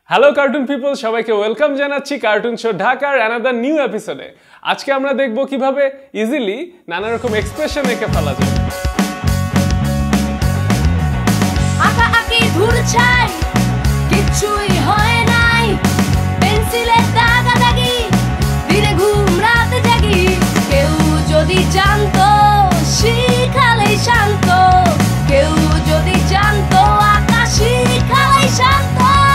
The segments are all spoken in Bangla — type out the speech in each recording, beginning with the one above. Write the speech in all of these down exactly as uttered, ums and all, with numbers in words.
হ্যালো কার্টুন পিপল, সবাইকে ওয়েলকাম জানাচ্ছি কার্টুন শো ঢাকার অ্যানাদার নিউ এপিসোডে। আজকে আমরা দেখব কিভাবে ইজিলি নানা রকম এক্সপ্রেশন এঁকে ফেলা যায়। আঁকা আঁকি ধুর ছাই কিছুই হয় নাই, পেন্সিলের দাগা দাগি দিনে ঘুম রাতে জাগি, কেউ যদি জানতো শিখালেই শান্ত, কেউ যদি জানতো আঁকা শিখালেই শান্ত।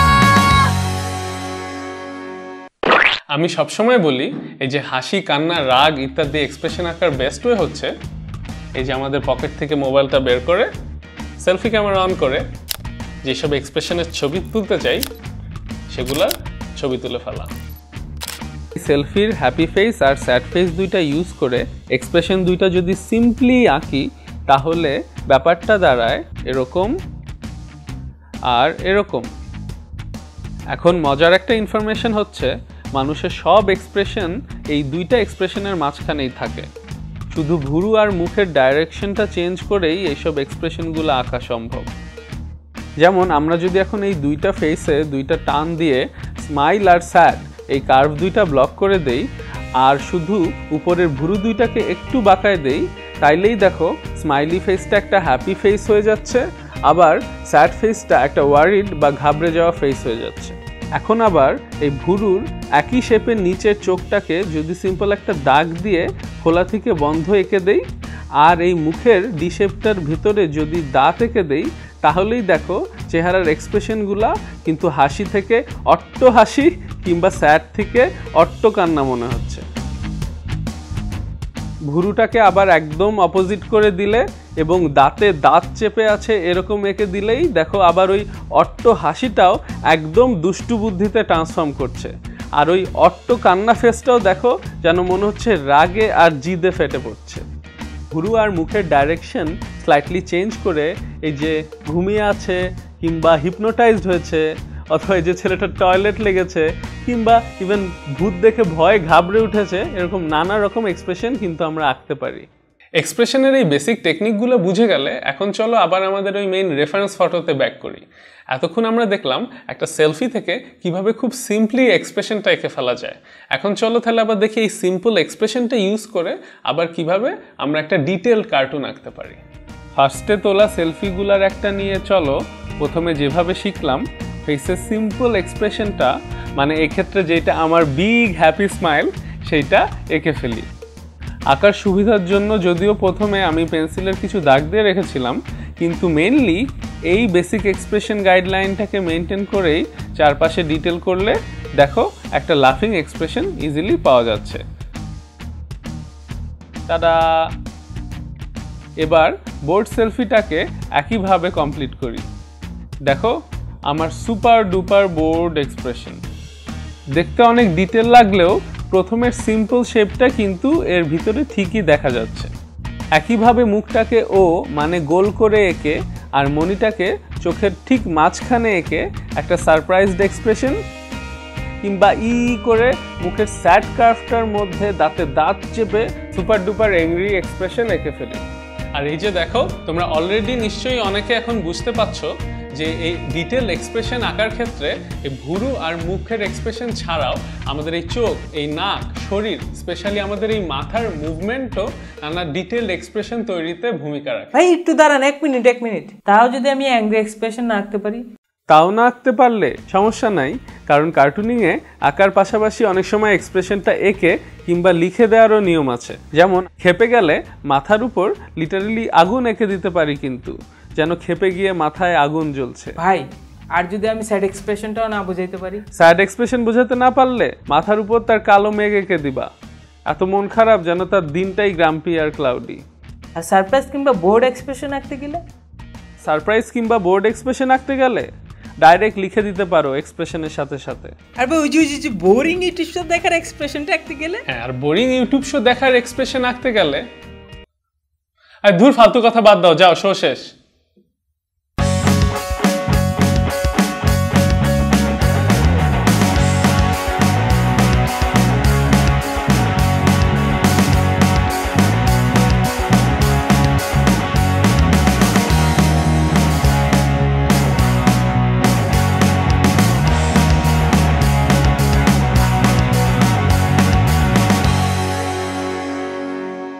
আমি সবসময় বলি এই যে হাসি, কান্না, রাগ ইত্যাদি এক্সপ্রেশন আঁকার বেস্ট ওয়ে হচ্ছে এই যে আমাদের পকেট থেকে মোবাইলটা বের করে সেলফি ক্যামেরা অন করে যেসব এক্সপ্রেশনের ছবি তুলতে চাই সেগুলা ছবি তুলে ফেলা। সেলফির হ্যাপি ফেস আর স্যাড ফেস দুইটা ইউজ করে এক্সপ্রেশন দুইটা যদি সিম্পলি আঁকি তাহলে ব্যাপারটা দাঁড়ায় এরকম আর এরকম। এখন মজার একটা ইনফরমেশন হচ্ছে মানুষের সব এক্সপ্রেশন এই দুইটা এক্সপ্রেশনের মাঝখানেই থাকে, শুধু ভুরু আর মুখের ডাইরেকশনটা চেঞ্জ করেই এইসব এক্সপ্রেশনগুলো আঁকা সম্ভব। যেমন আমরা যদি এখন এই দুইটা ফেসে দুইটা টান দিয়ে স্মাইল আর স্যাড এই কার্ভ দুইটা ব্লক করে দেই আর শুধু উপরের ভুরু দুইটাকে একটু বাঁকায় দেই, তাইলেই দেখো স্মাইলি ফেসটা একটা হ্যাপি ফেস হয়ে যাচ্ছে, আবার স্যাড ফেসটা একটা ওয়ারিড বা ঘাবড়ে যাওয়া ফেস হয়ে যাচ্ছে। এখন আবার এই ভুরুর একই শেপের নিচের চোখটাকে যদি সিম্পল একটা দাগ দিয়ে খোলা থেকে বন্ধ এঁকে দেই আর এই মুখের ডি শেপটার ভিতরে যদি দাঁত এঁকে দেই তাহলেই দেখো চেহারার এক্সপ্রেশনগুলা কিন্তু হাসি থেকে অট্ট হাসি কিংবা স্যাড থেকে অট্ট কান্না মনে হচ্ছে। ভুরুটাকে আবার একদম অপোজিট করে দিলে এবং দাঁতে দাঁত চেপে আছে এরকম এঁকে দিলেই দেখো আবার ওই অট্ট হাসিটাও একদম দুষ্টু বুদ্ধিতে ট্রান্সফর্ম করছে, আর ওই অট্ট কান্না ফেসটাও দেখো যেন মনে হচ্ছে রাগে আর জিদে ফেটে পড়ছে। ভুরু আর মুখের ডাইরেকশন স্লাইটলি চেঞ্জ করে এই যে ঘুমিয়ে আছে কিংবা হিপনোটাইজড হয়েছে অথবা এই যে ছেলেটার টয়লেট লেগেছে কিংবা ইভেন ভূত দেখে ভয় ঘাবড়ে উঠেছে, এরকম নানা রকম এক্সপ্রেশন কিন্তু আমরা আঁকতে পারি। এক্সপ্রেশনের এই বেসিক টেকনিকগুলো বুঝে গেলে এখন চলো আবার আমাদের ওই মেইন রেফারেন্স ফটোতে ব্যাক করি। এতক্ষণ আমরা দেখলাম একটা সেলফি থেকে কিভাবে খুব সিম্পলি এক্সপ্রেশনটা এঁকে ফেলা যায়। এখন চলো তাহলে আবার দেখি এই সিম্পল এক্সপ্রেশনটা ইউজ করে আবার কিভাবে আমরা একটা ডিটেল কার্টুন আঁকতে পারি। ফার্স্টে তোলা সেলফিগুলার একটা নিয়ে চলো প্রথমে যেভাবে শিখলাম ফেসের সিম্পল এক্সপ্রেশনটা, মানে এক্ষেত্রে যেটা আমার বিগ হ্যাপি স্মাইল সেইটা এঁকে ফেলি। আঁকার সুবিধার জন্য যদিও প্রথমে আমি পেন্সিলের কিছু দাগ দিয়ে রেখেছিলাম, কিন্তু মেইনলি এই বেসিক এক্সপ্রেশন গাইডলাইনটাকে মেনটেন করেই চারপাশে ডিটেল করলে দেখো একটা লাফিং এক্সপ্রেশন ইজিলি পাওয়া যাচ্ছে। তারা এবার বোর্ড সেলফিটাকে একইভাবে কমপ্লিট করি। দেখো আমার সুপার ডুপার বোর্ড এক্সপ্রেশন দেখতে অনেক ডিটেল লাগলেও প্রথমের সিম্পল শেপটা কিন্তু এর ভিতরে ঠিকই দেখা যাচ্ছে। একইভাবে মুখটাকে ও মানে গোল করে এঁকে আর মনিটাকে চোখের ঠিক মাঝখানে এঁকে একটা সারপ্রাইজড এক্সপ্রেশন কিংবা ই করে মুখের স্যাড কার্ভটার মধ্যে দাঁতে দাঁত চেপে সুপার ডুপার অ্যাংরি এক্সপ্রেশন এঁকে ফেলে। আর এই যে দেখো তোমরা অলরেডি নিশ্চয়ই অনেকে এখন বুঝতে পারছো যে এই ডিটেল এক্সপ্রেশন আঁকার ক্ষেত্রে এই ভুরু আর মুখের এক্সপ্রেশন ছাড়াও আমাদের এই চোখ, এই নাক, শরীর, স্পেশালি আমাদের এই মাথার মুভমেন্টও নানা ডিটেলড এক্সপ্রেশন তৈরিতে ভূমিকা রাখে। ভাই একটু দাঁড়ান, এক মিনিট এক মিনিট তাও যদি আমি অ্যাংরি এক্সপ্রেশন না আঁকতে পারি? তাও না আঁকতে পারলে সমস্যা নাই, কারণ কার্টুনিংয়ে আঁকার পাশাপাশি অনেক সময় এক্সপ্রেশনটা এঁকে কিংবা লিখে দেওয়ারও নিয়ম আছে। যেমন খেপে গেলে মাথার উপর লিটারালি আগুন এঁকে দিতে পারি, কিন্তু যেন খেপে গিয়ে মাথায় আগুন জ্বলছে। ভাই আর যদি আমি স্যাড এক্সপ্রেশনটাও না বুঝাইতে পারি? স্যাড এক্সপ্রেশন বোঝাতে না পারলে মাথার উপর তার কালো মেঘ এঁকে দিবা, এত মন খারাপ যেন তার দিনটাই গ্রাম্পি আর ক্লাউডি। আর সারপ্রাইজ কিংবা বোর্ড এক্সপ্রেশন আঁকতে গেলে? সারপ্রাইজ কিংবা বোর্ড এক্সপ্রেশন আঁকতে গেলে ডাইরেক্ট লিখে দিতে পারো এক্সপ্রেশনের সাথে সাথে। আর ভাই ওই যে বোরিং ইউটিউব শো দেখার এক্সপ্রেশনটা আঁকতে গেলে? হ্যাঁ, আর বোরিং ইউটিউব শো দেখার এক্সপ্রেশন আঁকতে গেলে আর ধুর ফালতু কথা বাদ দাও, যাও শো শেষ।